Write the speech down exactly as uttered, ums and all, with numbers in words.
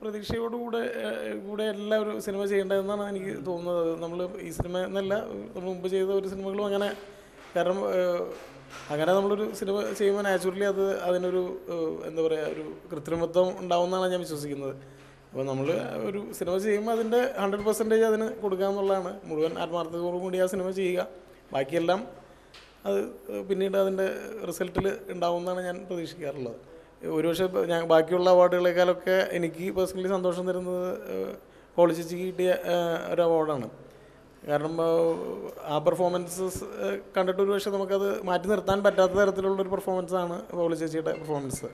പ്രതീക്ഷയോടുകൂടെ കൂടെ എല്ലാ ഒരു സിനിമ ചെയ്യേണ്ടതെന്നാണ് എനിക്ക് തോന്നുന്നത്. നമ്മൾ ഈ സിനിമ എന്നല്ല, നമ്മൾ മുമ്പ് ചെയ്ത ഒരു സിനിമകളും അങ്ങനെ. കാരണം അങ്ങനെ നമ്മളൊരു സിനിമ ചെയ്യുമ്പോൾ നാച്ചുറലി അത് അതിനൊരു എന്താ പറയുക, ഒരു കൃത്രിമത്വം ഉണ്ടാവുമെന്നാണ് ഞാൻ വിശ്വസിക്കുന്നത്. അപ്പോൾ നമ്മൾ ഒരു സിനിമ ചെയ്യുമ്പോൾ അതിൻ്റെ ഹൺഡ്രഡ് പെർസെൻറ്റേജ് അതിന് കൊടുക്കുക എന്നുള്ളതാണ്. മുഴുവൻ ആത്മാർത്ഥതയോടും കൂടി ആ സിനിമ ചെയ്യുക. ബാക്കിയെല്ലാം അത് പിന്നീട് അതിൻ്റെ റിസൾട്ടിൽ ഉണ്ടാവുമെന്നാണ് ഞാൻ പ്രതീക്ഷിക്കാറുള്ളത്. ഒരുപക്ഷെ ഞാൻ ബാക്കിയുള്ള അവാർഡുകളെക്കാളൊക്കെ എനിക്ക് പേഴ്സണലി സന്തോഷം തരുന്നത് കോളിച്ചേച്ചിക്ക് കിട്ടിയ ഒരു അവാർഡാണ്. കാരണം ആ പെർഫോമൻസസ് കണ്ടിട്ട് ഒരു പക്ഷേ നമുക്കത് മാറ്റി നിർത്താൻ പറ്റാത്ത തരത്തിലുള്ളൊരു പെർഫോമൻസാണ് കോളിച്ചേച്ചിയുടെ പെർഫോമൻസ്.